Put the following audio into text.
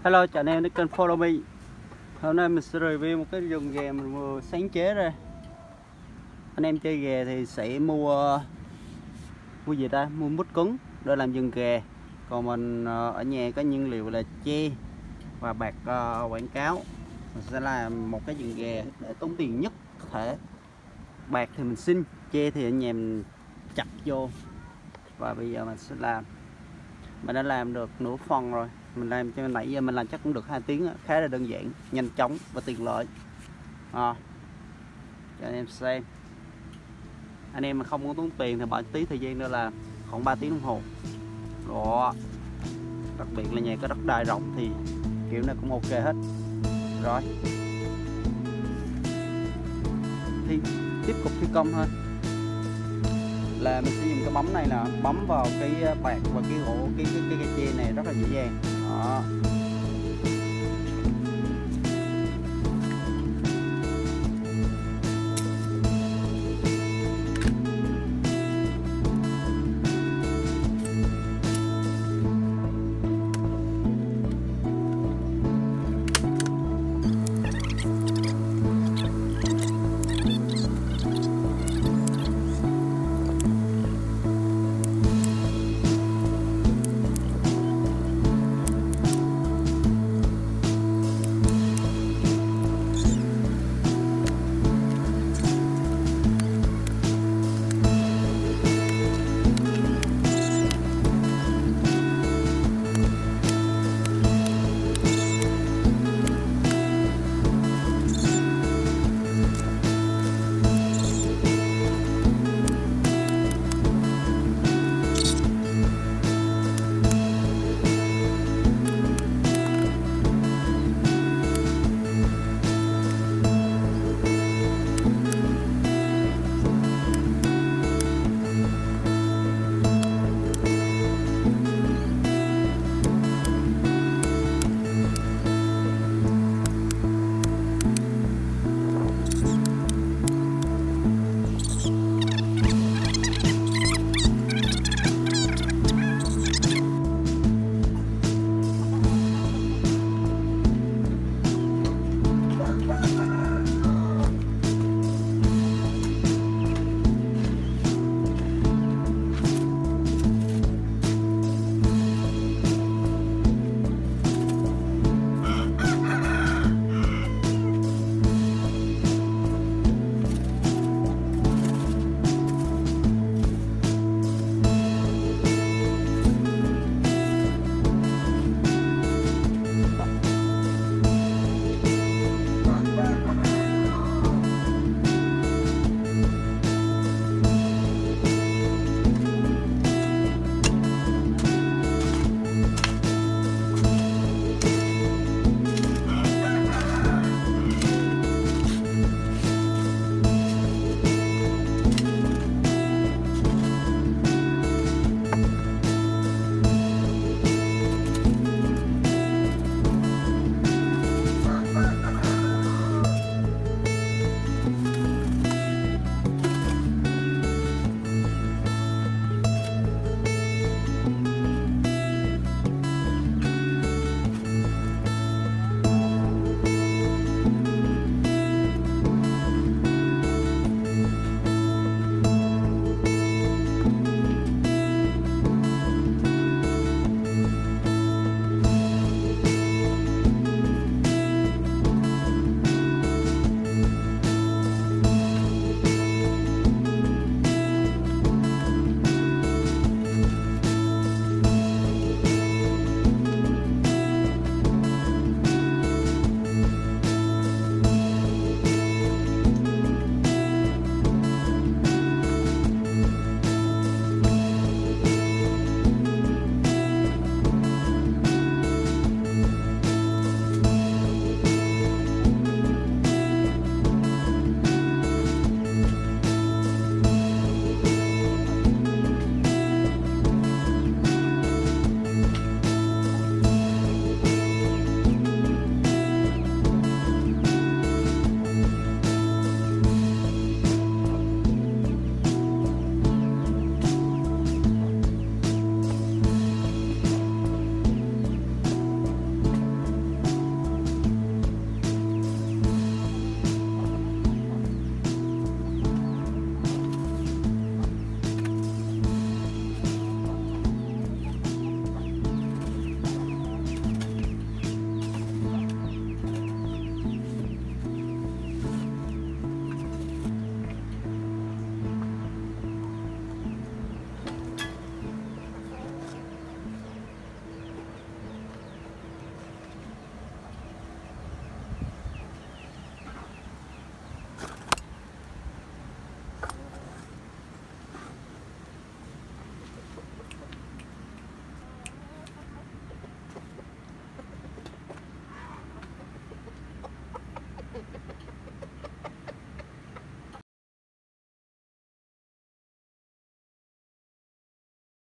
Hello, chào anh em đến kênh Follow Me. Hôm nay mình sẽ review một cái vườn ghè mình vừa sáng chế ra. Anh em chơi ghè thì sẽ mua gì ta? Mua mút cứng để làm vườn ghè. Còn mình ở nhà có nguyên liệu là tre và bạc quảng cáo. Mình sẽ làm một cái vườn ghè để tốn tiền nhất có thể. Bạc thì mình xin, tre thì ở nhà mình chặt vô. Và bây giờ mình sẽ làm. Mình đã làm được nửa phần rồi. Mình làm cho nãy giờ mình làm chắc cũng được 2 tiếng, khá là đơn giản, nhanh chóng và tiện lợi. Cho anh em xem. Anh em mà không có tốn tiền thì bỏ tí thời gian nữa là khoảng 3 tiếng đồng hồ. Đó. Đặc biệt là nhà có đất đai rộng thì kiểu này cũng ok hết. Rồi. Thì tiếp tục thi công thôi. Là mình sẽ dùng cái bấm này nè, bấm vào cái bạc và cái gỗ cái tre này rất là dễ dàng. Đó.